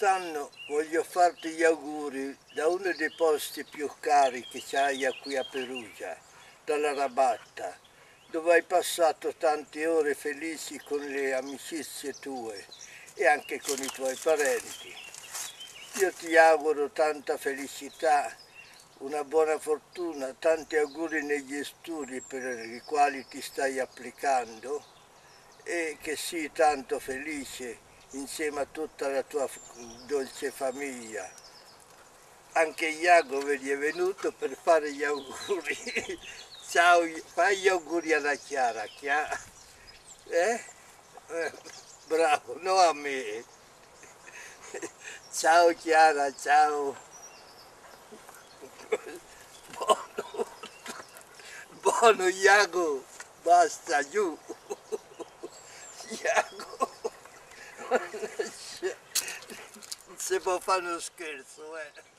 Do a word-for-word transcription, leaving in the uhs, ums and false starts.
quest'anno voglio farti gli auguri da uno dei posti più cari che c'hai qui a Perugia, dalla Rabatta, dove hai passato tante ore felici con le amicizie tue e anche con i tuoi parenti. Io ti auguro tanta felicità, una buona fortuna, tanti auguri negli studi per i quali ti stai applicando e che sii tanto felice insieme a tutta la tua dolce famiglia. Anche Iago vedi è venuto per fare gli auguri. Ciao, fai gli auguri alla Chiara, Chiara. Eh? Eh, bravo, no a me. Ciao Chiara, ciao. Buono, buono Iago, basta, giù. Iago. Non si può fare uno scherzo, eh.